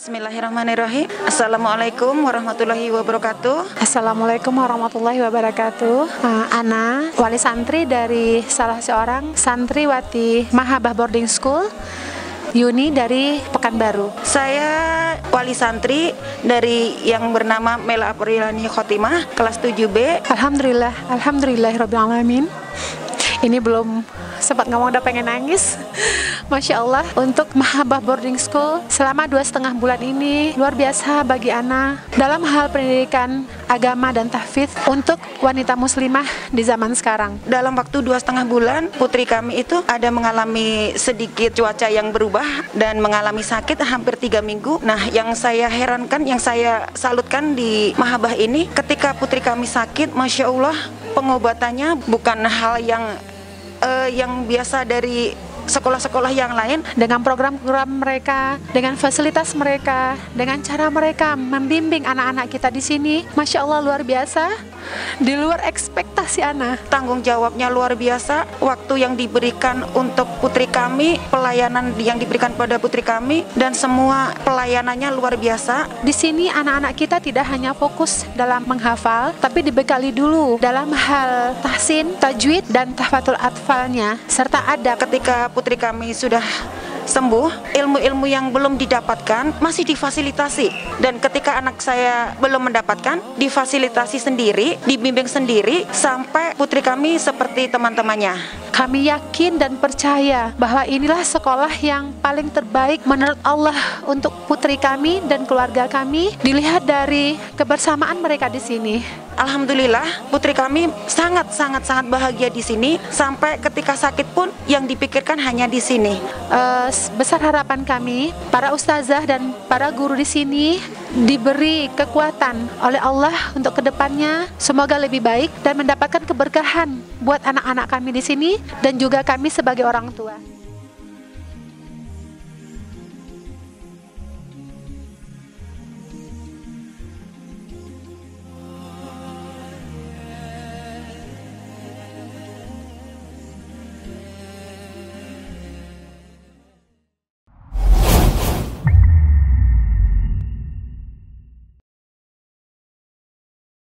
Bismillahirrahmanirrahim. Assalamualaikum warahmatullahi wabarakatuh. Assalamualaikum warahmatullahi wabarakatuh. Ana wali santri dari salah seorang santriwati Mahabah Boarding School Yuni dari Pekanbaru. Saya wali santri dari yang bernama Mela Aprilani Khotimah kelas 7B. Alhamdulillahirabbil alamin. Ini belum sempat ngomong udah pengen nangis. Masya Allah, untuk Mahabah Boarding School selama 2,5 bulan ini luar biasa bagi Ana dalam hal pendidikan agama dan tahfidz untuk wanita muslimah di zaman sekarang. Dalam waktu 2,5 bulan, putri kami itu ada mengalami sedikit cuaca yang berubah dan mengalami sakit hampir 3 minggu. Nah, yang saya herankan, yang saya salutkan di Mahabah ini, ketika putri kami sakit, Masya Allah, pengobatannya bukan hal yang biasa dari sekolah-sekolah yang lain. Dengan program-program mereka, dengan fasilitas mereka, dengan cara mereka membimbing anak-anak kita di sini, Masya Allah luar biasa, di luar ekspektasi Ana. Tanggung jawabnya luar biasa, waktu yang diberikan untuk putri kami, pelayanan yang diberikan pada putri kami, dan semua pelayanannya luar biasa. Di sini anak-anak kita tidak hanya fokus dalam menghafal, tapi dibekali dulu dalam hal tahsin, tajwid, dan tahfatul atfalnya, serta adab. Ketika putri kami sudah sembuh, ilmu-ilmu yang belum didapatkan masih difasilitasi, dan ketika anak saya belum mendapatkan, difasilitasi sendiri, dibimbing sendiri, sampai putri kami seperti teman-temannya. Kami yakin dan percaya bahwa inilah sekolah yang paling terbaik menurut Allah untuk putri kami dan keluarga kami, dilihat dari kebersamaan mereka di sini. Alhamdulillah, putri kami sangat bahagia di sini, sampai ketika sakit pun yang dipikirkan hanya di sini. Besar harapan kami, para ustazah dan para guru di sini diberi kekuatan oleh Allah untuk kedepannya semoga lebih baik dan mendapatkan keberkahan buat anak-anak kami di sini dan juga kami sebagai orang tua.